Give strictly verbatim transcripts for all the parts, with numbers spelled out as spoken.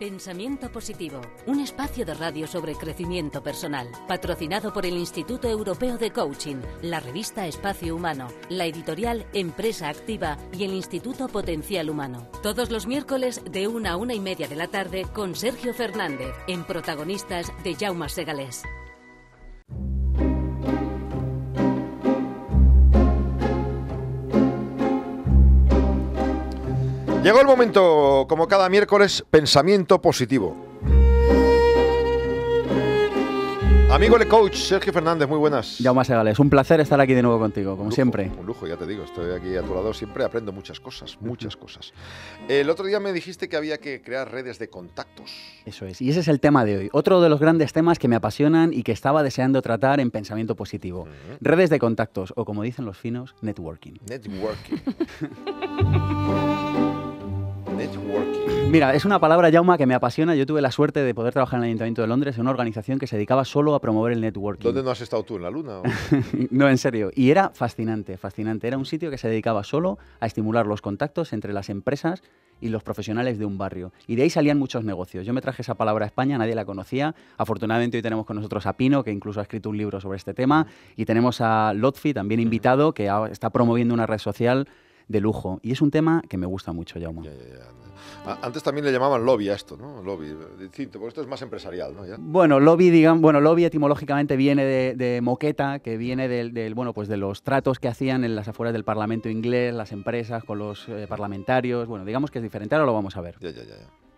Pensamiento Positivo, un espacio de radio sobre crecimiento personal, patrocinado por el Instituto Europeo de Coaching, la revista Espacio Humano, la editorial Empresa Activa y el Instituto Potencial Humano. Todos los miércoles de una a una y media de la tarde con Sergio Fernández, en Protagonistas de Jaume Segalés. Llegó el momento, como cada miércoles, Pensamiento Positivo. Amigo Le Coach, Sergio Fernández, muy buenas. Jaume Segalés, un placer estar aquí de nuevo contigo, como un lujo, siempre. Un lujo, ya te digo, estoy aquí a tu lado, siempre aprendo muchas cosas, muchas cosas. El otro día me dijiste que había que crear redes de contactos. Eso es, y ese es el tema de hoy. Otro de los grandes temas que me apasionan y que estaba deseando tratar en Pensamiento Positivo. Uh-huh. Redes de contactos, o como dicen los finos, networking. Networking. Networking. Mira, es una palabra, Jaume, que me apasiona. Yo tuve la suerte de poder trabajar en el Ayuntamiento de Londres en una organización que se dedicaba solo a promover el networking. ¿Dónde no has estado tú? ¿En la Luna? ¿O? No, en serio. Y era fascinante, fascinante. Era un sitio que se dedicaba solo a estimular los contactos entre las empresas y los profesionales de un barrio. Y de ahí salían muchos negocios. Yo me traje esa palabra a España, nadie la conocía. Afortunadamente hoy tenemos con nosotros a Pino, que incluso ha escrito un libro sobre este tema. Y tenemos a Lotfi, también invitado, que está promoviendo una red social de lujo. Y es un tema que me gusta mucho, Jaume. Ya, ya, ya. Antes también le llamaban lobby a esto, ¿no? Lobby, distinto, porque esto es más empresarial, ¿no? ¿Ya? Bueno, lobby, digamos, bueno, lobby etimológicamente viene de, de moqueta, que viene del, del, bueno, pues de los tratos que hacían en las afueras del Parlamento inglés, las empresas con los eh, parlamentarios. Bueno, digamos que es diferente, ahora lo vamos a ver. Ya, ya, ya,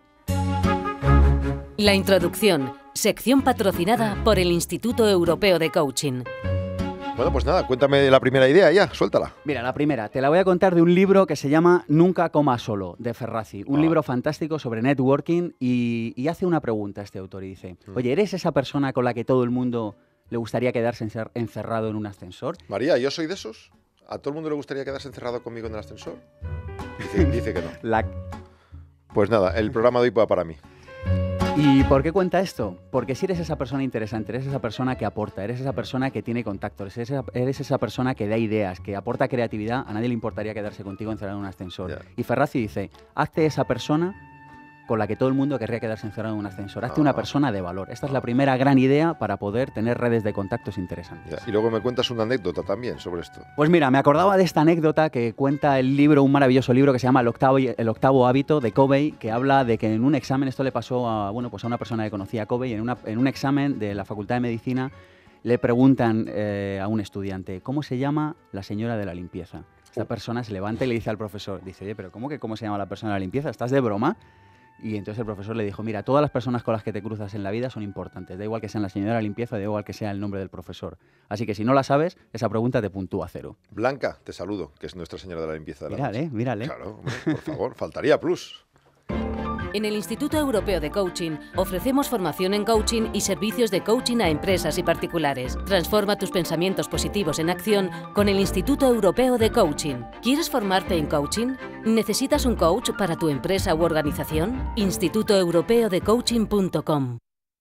ya. La introducción, sección patrocinada por el Instituto Europeo de Coaching. Bueno, pues nada, cuéntame la primera idea ya, suéltala. Mira, la primera, te la voy a contar de un libro que se llama Nunca comas solo, de Ferrazzi. Un ah. libro fantástico sobre networking y, y hace una pregunta este autor y dice, oye, ¿eres esa persona con la que todo el mundo le gustaría quedarse encerrado en un ascensor? María, ¿yo soy de esos? ¿A todo el mundo le gustaría quedarse encerrado conmigo en el ascensor? Dice, dice que no. La... Pues nada, el programa de hoy va para mí. ¿Y por qué cuenta esto? Porque si eres esa persona interesante, eres esa persona que aporta, eres esa persona que tiene contactos, eres esa, eres esa persona que da ideas, que aporta creatividad, a nadie le importaría quedarse contigo encerrado en un ascensor. Yeah. Y Ferrazzi dice, hazte esa persona con la que todo el mundo querría quedarse encerrado en un ascensor. Hazte ah. una persona de valor. Esta es la primera gran idea para poder tener redes de contactos interesantes. Yeah. Y luego me cuentas una anécdota también sobre esto. Pues mira, me acordaba de esta anécdota que cuenta el libro, un maravilloso libro que se llama El octavo, el octavo hábito de Covey, que habla de que en un examen, esto le pasó a, bueno, pues a una persona que conocía a Covey, en, una, en un examen de la Facultad de Medicina le preguntan eh, a un estudiante, ¿cómo se llama la señora de la limpieza? Esta persona se levanta y le dice al profesor, dice, oye, pero ¿cómo que cómo se llama la persona de la limpieza? ¿Estás de broma? Y entonces el profesor le dijo, mira, todas las personas con las que te cruzas en la vida son importantes. Da igual que sean la señora de la limpieza, da igual que sea el nombre del profesor. Así que si no la sabes, esa pregunta te puntúa cero. Blanca, te saludo, que es nuestra señora de la limpieza. De la mírale, noche. mírale. Claro, hombre, por favor, faltaría plus. En el Instituto Europeo de Coaching ofrecemos formación en coaching y servicios de coaching a empresas y particulares. Transforma tus pensamientos positivos en acción con el Instituto Europeo de Coaching. ¿Quieres formarte en coaching? ¿Necesitas un coach para tu empresa u organización? instituto europeo de coaching punto com.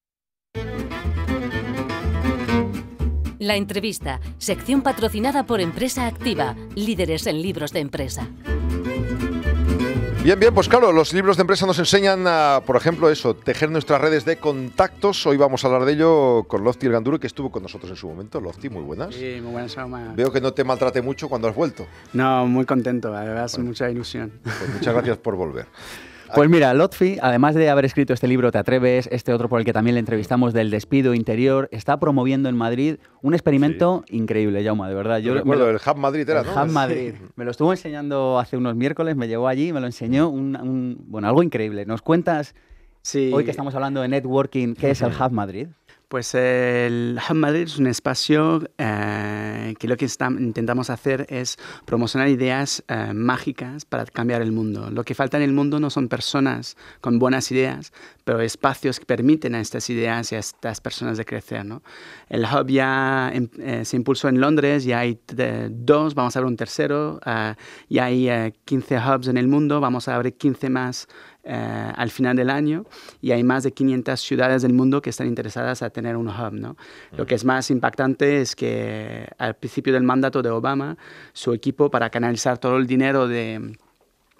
La entrevista, sección patrocinada por Empresa Activa, líderes en libros de empresa. Bien, bien, pues claro, los libros de empresa nos enseñan a, por ejemplo, eso, tejer nuestras redes de contactos. Hoy vamos a hablar de ello con Lofty El Ganduri, que estuvo con nosotros en su momento. Lofty, muy buenas. Sí, muy buenas, Jaume. Veo que no te maltrate mucho cuando has vuelto. No, muy contento, además, bueno, mucha ilusión. Pues muchas gracias por volver. Pues mira, Lotfi, además de haber escrito este libro Te Atreves, este otro por el que también le entrevistamos del despido interior, está promoviendo en Madrid un experimento sí. increíble, Jaume, de verdad. Yo recuerdo, lo, el Hub Madrid era, el ¿no? Hub Madrid. Sí. Me lo estuvo enseñando hace unos miércoles, me llevó allí, me lo enseñó, un, un, bueno, algo increíble. ¿Nos cuentas, sí. hoy que estamos hablando de networking, qué es el Hub Madrid? Pues el Hub Madrid es un espacio eh, que lo que está, intentamos hacer es promocionar ideas eh, mágicas para cambiar el mundo. Lo que falta en el mundo no son personas con buenas ideas, pero espacios que permiten a estas ideas y a estas personas de crecer, ¿no? El Hub ya eh, se impulsó en Londres, ya hay eh, dos, vamos a abrir un tercero, eh, ya hay eh, quince hubs en el mundo, vamos a abrir quince más Uh, al final del año y hay más de quinientas ciudades del mundo que están interesadas a tener un hub, ¿no? Mm. Lo que es más impactante es que al principio del mandato de Obama, su equipo, para canalizar todo el dinero de,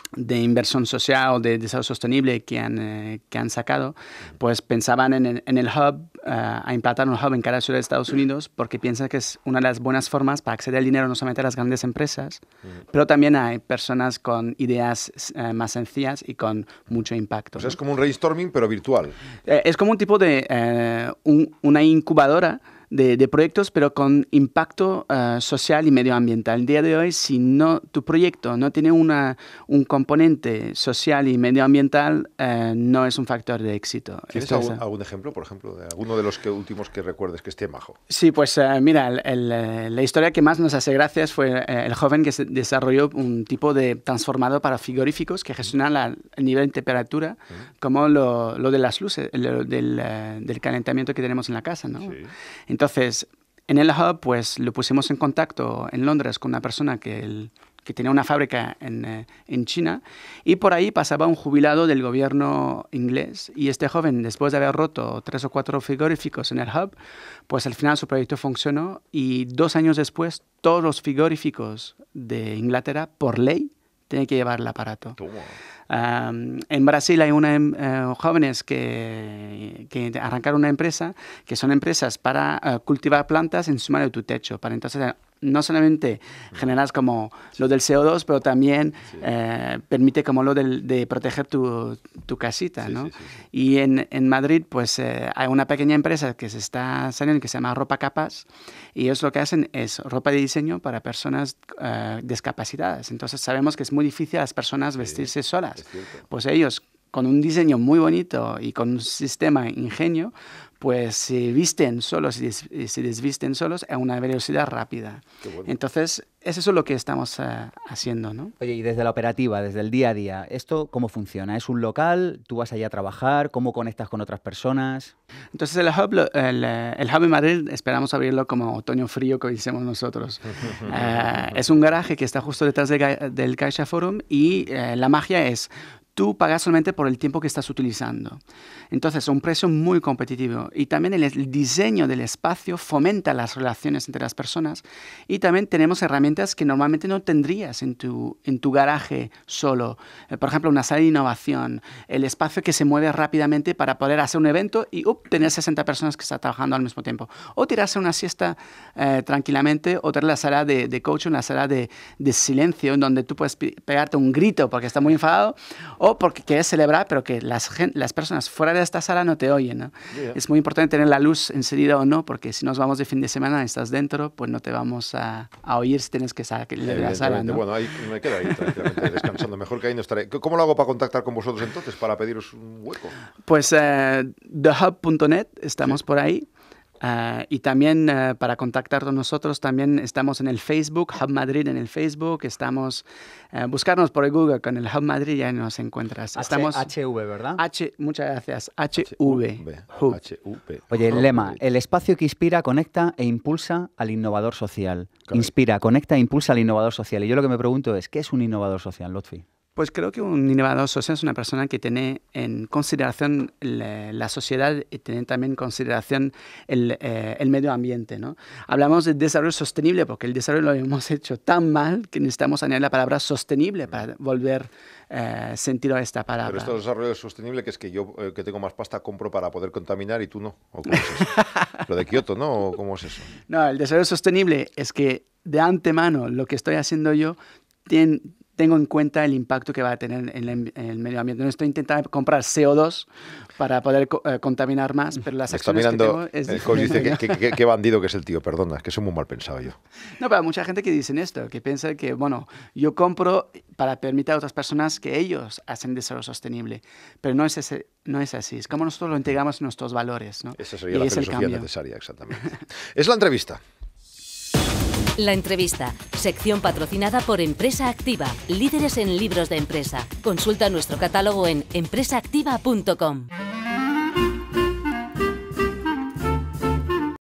de inversión social o de desarrollo sostenible que han, eh, que han sacado, pues pensaban en el, en el hub, uh, a implantar un hub en cada ciudad de Estados Unidos, porque piensan que es una de las buenas formas para acceder al dinero no solamente a las grandes empresas, uh-huh. pero también hay personas con ideas uh, más sencillas y con mucho impacto. O sea, ¿no? Es como un brainstorming, pero virtual. Eh, es como un tipo de eh, un, una incubadora De, de proyectos, pero con impacto uh, social y medioambiental. El día de hoy, si no, tu proyecto no tiene una, un componente social y medioambiental, uh, no es un factor de éxito. ¿Tienes algún, es, algún ejemplo, por ejemplo, de alguno de los que, últimos que recuerdes que esté majo? Sí, pues uh, mira, el, el, la historia que más nos hace gracias fue uh, el joven que se desarrolló un tipo de transformador para frigoríficos que gestiona la, el nivel de temperatura, uh-huh. como lo, lo de las luces, lo del, uh, del calentamiento que tenemos en la casa, ¿no? Sí. Entonces, en el hub, pues lo pusimos en contacto en Londres con una persona que, el, que tenía una fábrica en, eh, en China, y por ahí pasaba un jubilado del gobierno inglés, y este joven, después de haber roto tres o cuatro frigoríficos en el hub, pues al final su proyecto funcionó, y dos años después todos los frigoríficos de Inglaterra, por ley, tienen que llevar el aparato. Toma. Um, en Brasil hay una, uh, jóvenes que, que arrancaron una empresa, que son empresas para uh, cultivar plantas encima de tu techo, para entonces no solamente generas como sí. lo del C O dos, pero también sí. eh, permite como lo del, de proteger tu, tu casita, sí, ¿no? Sí, sí, sí. Y en, en Madrid, pues eh, hay una pequeña empresa que se está saliendo que se llama Ropa Capas, y ellos lo que hacen es ropa de diseño para personas uh, discapacitadas. Entonces sabemos que es muy difícil a las personas vestirse sí, solas. Pues ellos, con un diseño muy bonito y con un sistema ingenio, pues se visten solos y des, se desvisten solos a una velocidad rápida. Bueno. Entonces, es eso lo que estamos uh, haciendo, ¿no? Oye, y desde la operativa, desde el día a día, ¿esto cómo funciona? ¿Es un local? ¿Tú vas allá a trabajar? ¿Cómo conectas con otras personas? Entonces, el hub, el, el hub en Madrid esperamos abrirlo como otoño frío, que decimos nosotros. uh, es un garaje que está justo detrás de, del Caixa Forum, y uh, la magia es tú pagas solamente por el tiempo que estás utilizando. Entonces, un precio muy competitivo. Y también el, el diseño del espacio fomenta las relaciones entre las personas. Y también tenemos herramientas que normalmente no tendrías en tu, en tu garaje solo. Eh, por ejemplo, una sala de innovación, el espacio que se mueve rápidamente para poder hacer un evento y up, tener sesenta personas que están trabajando al mismo tiempo. O tirarse una siesta eh, tranquilamente, o tener la sala de, de coaching, la sala de, de silencio, en donde tú puedes pegarte un grito porque estás muy enfadado, o porque quieres celebrar, pero que las, las personas fuera de esta sala no te oyen, ¿no? Yeah. Es muy importante tener la luz encendida o no, porque si nos vamos de fin de semana y estás dentro, pues no te vamos a, a oír si tienes que salir de la sala, ¿no? Bueno, ahí me quedo ahí tranquilamente descansando. Mejor que ahí no estaré. ¿Cómo lo hago para contactar con vosotros entonces, para pediros un hueco? Pues uh, the hub punto net, estamos sí. por ahí. Uh, y también uh, para contactar con nosotros también estamos en el Facebook, Hub Madrid en el Facebook, estamos, uh, buscarnos por el Google con el Hub Madrid, ya nos encuentras. Estamos H V, ¿verdad? H, muchas gracias, H V. H V. Oye, el lema, el espacio que inspira, conecta e impulsa al innovador social. Correcto. Inspira, conecta e impulsa al innovador social. Y yo lo que me pregunto es, ¿qué es un innovador social, Lotfi? Pues creo que un innovador social es una persona que tiene en consideración la, la sociedad y tiene también en consideración el, eh, el medio ambiente, ¿no? Hablamos de desarrollo sostenible porque el desarrollo lo hemos hecho tan mal que necesitamos añadir la palabra sostenible para volver eh, sentido a esta palabra. Pero esto de desarrollo sostenible, que es que yo eh, que tengo más pasta compro para poder contaminar y tú no. ¿O cómo es eso? Lo de Kioto, ¿no? ¿O cómo es eso? No, el desarrollo sostenible es que de antemano lo que estoy haciendo yo tiene... tengo en cuenta el impacto que va a tener en el, en el medio ambiente. No estoy intentando comprar C O dos para poder uh, contaminar más, pero las acciones que tengo es diferente. Dice que, que, que, que bandido que es el tío, perdona, es que soy muy mal pensado yo. No, pero hay mucha gente que dice esto, que piensa que, bueno, yo compro para permitir a otras personas que ellos hacen desarrollo sostenible, pero no es, ese, no es así. Es como nosotros lo integramos en nuestros valores, ¿no? Esa sería y la filosofía necesaria, exactamente. Es la entrevista. La entrevista, sección patrocinada por Empresa Activa, líderes en libros de empresa. Consulta nuestro catálogo en empresa activa punto com.